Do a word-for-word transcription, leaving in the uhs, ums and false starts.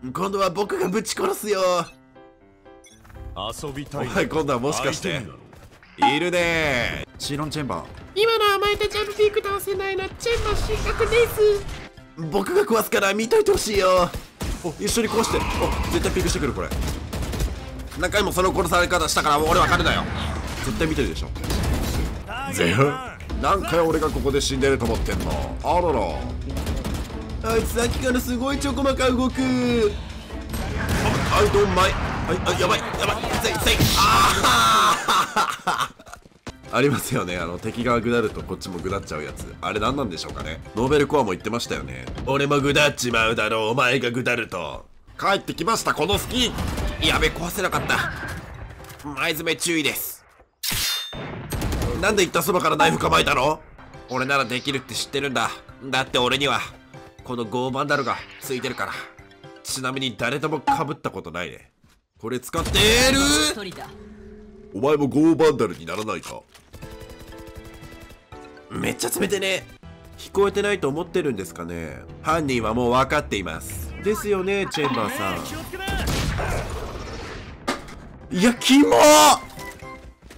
今度は僕がぶち殺すよ。 遊びたい。 お前今度はもしかしているね。シーロンチェンバー。 今のはお前たちはピーク倒せないな。チェンバー失格です。 僕が壊すから見といてほしいよ。お、一緒に壊して。お、絶対ピークしてくる。これ何回もその殺され方したから俺分かるなよ。絶対見てるでしょ。ゼフ何回俺がここで死んでると思ってんの。あらら、あいつさっきからすごいちょこまか動く。あいどんまい。あ、やばいやばい。せいせい。あありますよね。あの敵がぐだるとこっちもぐだっちゃうやつ。あれ何なんでしょうかね。ノーベルコアも言ってましたよね。俺もぐだっちまうだろう、お前がぐだると。帰ってきましたこのスキー。やべ、壊せなかった。前詰め注意です。なんで行ったそばからナイフ構えたの。俺ならできるって知ってるんだ。だって俺にはこのゴーバンダルがついてるから。ちなみに誰とも被ったことないね。これ使ってる。お前もゴーバンダルにならないか。めっちゃ詰めてね。聞こえてないと思ってるんですかね。犯人はもう分かっていますですよね、チェンバーさん。いや、キモー。